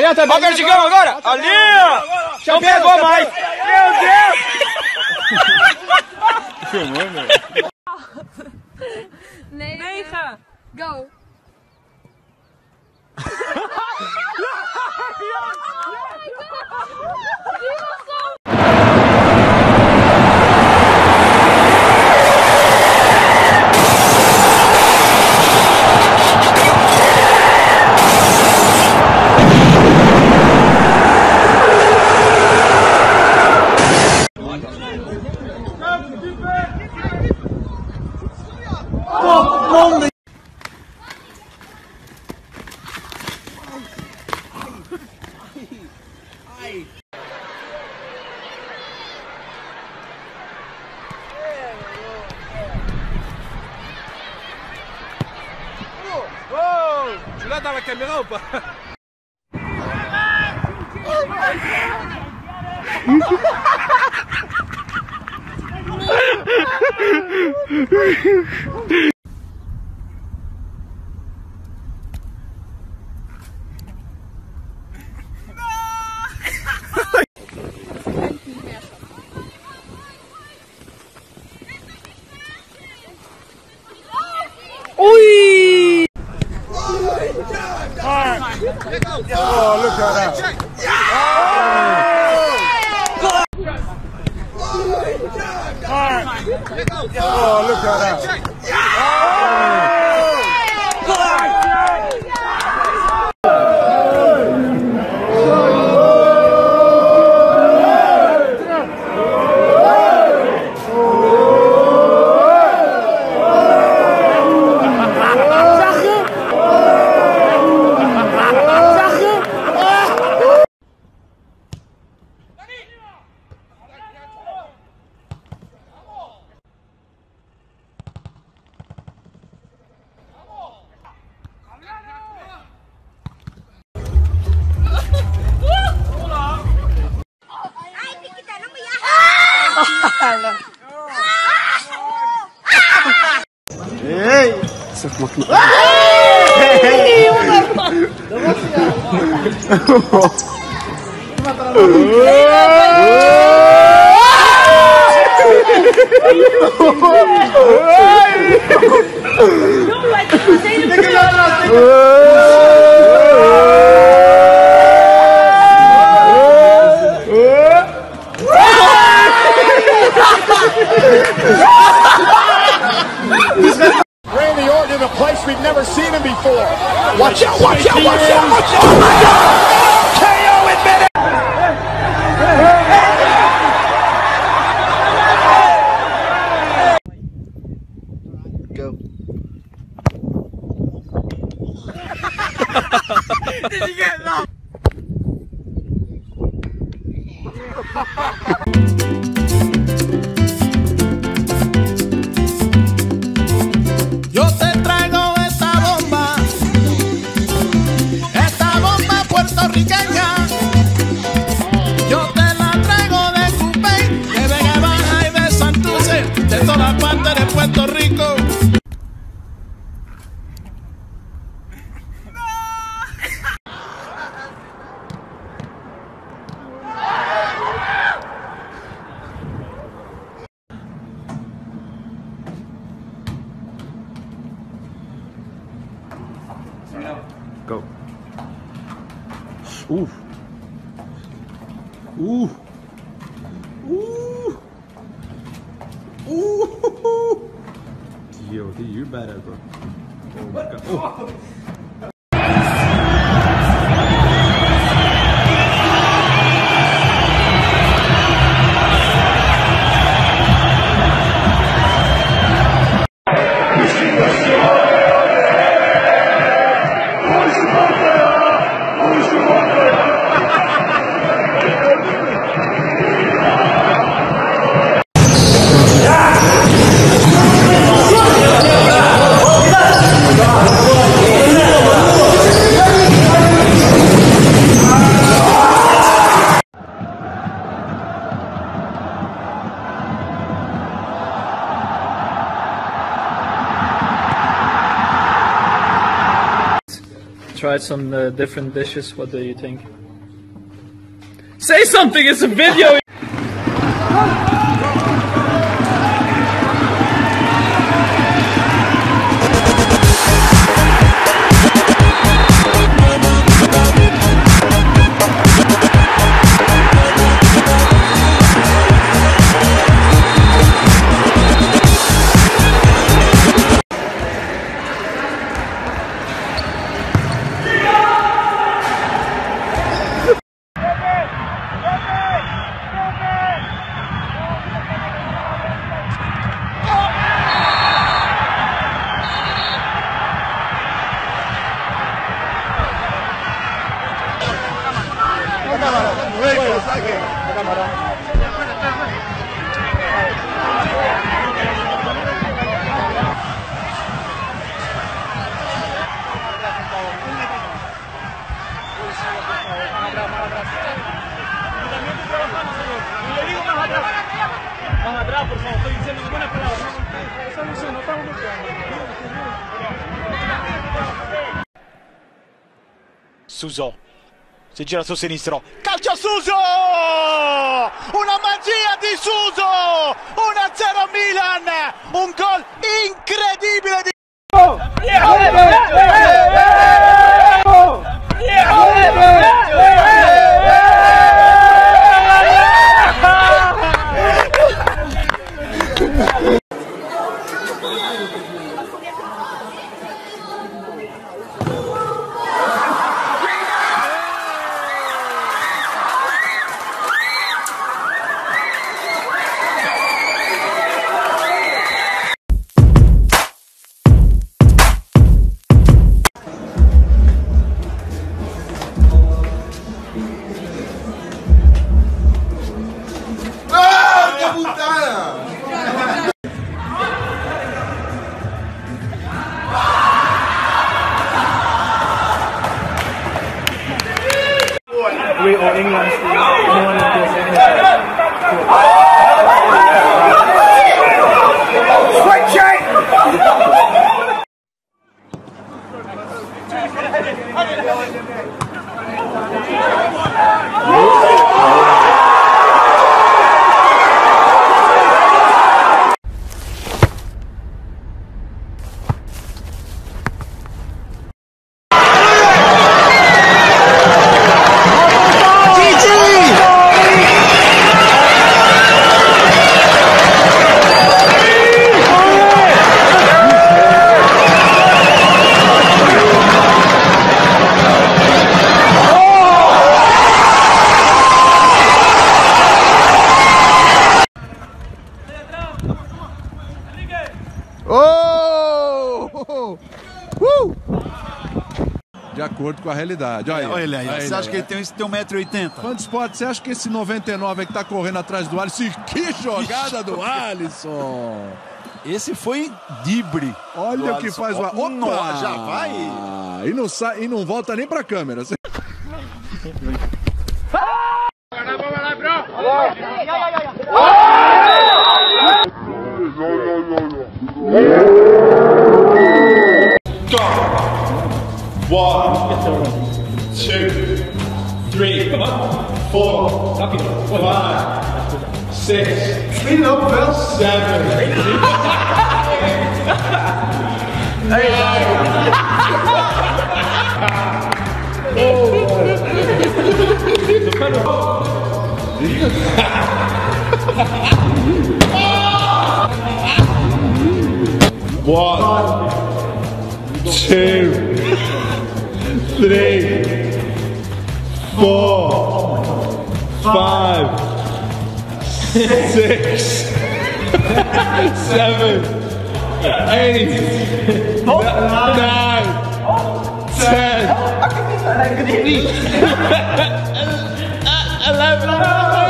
adianta. Olha o vertigão agora. Ali, ó. Não pegou mais. Meu Deus. Filmou, meu. 9. Go. Tu l'as dans la caméra ou pas? Ui! Oh, look at that. Oh, look at that. Ei! Essa máquina. Randy Orton in a place we've never seen him before. Watch out, watch out, watch out, watch out! Oh my God! KO admitted! Go. Did you get that? Yo te traigo esta bomba puertorriqueña. Yo te la traigo de Cupey, de Vega Baja y de Santurce, de todas partes de Puerto Rico. Go. Ooh. Ooh. Ooh. Ooh. Yo, dude, you're badass, bro. Oh my God. Oh. tried some different dishes. What do you think? Say something! It's a video! Suso si gira sul sinistro, calcio Suso, una magia di Suso, 1-0 Milan, un gol incredibile di We are England. No one feels anything. De acordo com a realidade. Olha aí, você acha que ele tem 1,80 m? Quantos pontos? Você acha que esse 99 que tá correndo atrás do Alisson? Que jogada do Alisson! Esse foi drible. Olha o que faz o Alisson. Opa! Já vai! E não sai, e não volta nem pra câmera. One, 2, 3, 4, 5, 6, 7, 1, 2, 3, 4, 5, 6, 7, 8, 9, 10, 11,